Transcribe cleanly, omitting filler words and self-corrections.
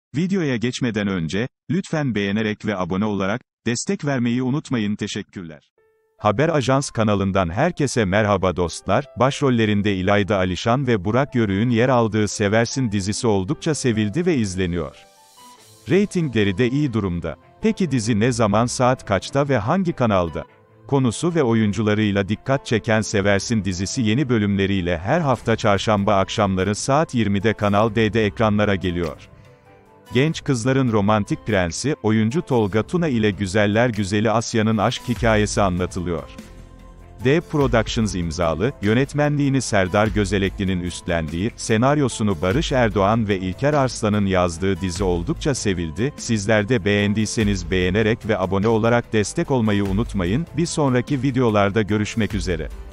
Videoya geçmeden önce, lütfen beğenerek ve abone olarak, destek vermeyi unutmayın. Teşekkürler. Haber Ajans kanalından herkese merhaba dostlar, başrollerinde İlayda Alişan ve Burak Yörük'ün yer aldığı Seversin dizisi oldukça sevildi ve izleniyor. Reytingleri de iyi durumda. Peki dizi ne zaman, saat kaçta ve hangi kanalda? Konusu ve oyuncularıyla dikkat çeken Seversin dizisi yeni bölümleriyle her hafta çarşamba akşamları saat 20'de Kanal D'de ekranlara geliyor. Genç kızların romantik prensi, oyuncu Tolga Tuna ile güzeller güzeli Asya'nın aşk hikayesi anlatılıyor. D Productions imzalı, yönetmenliğini Serdar Gözelekli'nin üstlendiği, senaryosunu Barış Erdoğan ve İlker Arslan'ın yazdığı dizi oldukça sevildi. Sizler de beğendiyseniz beğenerek ve abone olarak destek olmayı unutmayın. Bir sonraki videolarda görüşmek üzere.